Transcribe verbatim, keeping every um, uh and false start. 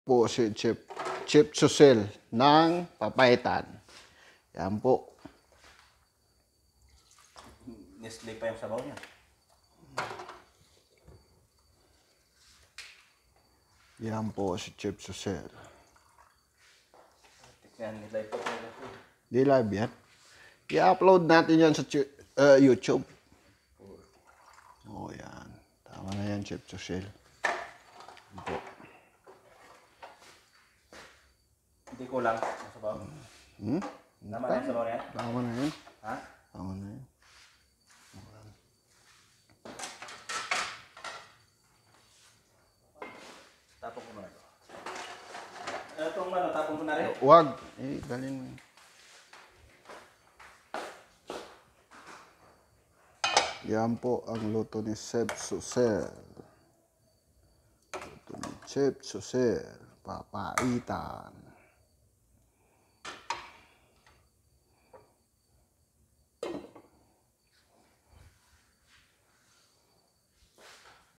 po si Chef, Chef Susel ng Papaitan. Yan po. Nestle pa yung sabaw niya. Yan po si Chef Susel. Tignan nila ito. Di live yan. I-upload natin yan sa uh, YouTube. Oh, yan. Tama na yan, Chef Susel. Yan po. Hindi kulang ang sabaw. Hmm? Tama na yung sabaw niya? Tama na yan. Ha? Tama na yan. Tapon ko na ito. Itong ano, tapon ko na rin. Wag. Eh, dalhin mo yun. Yan po ang luto ni Chef Susel. Luto ni Chef Susel. Papaitan.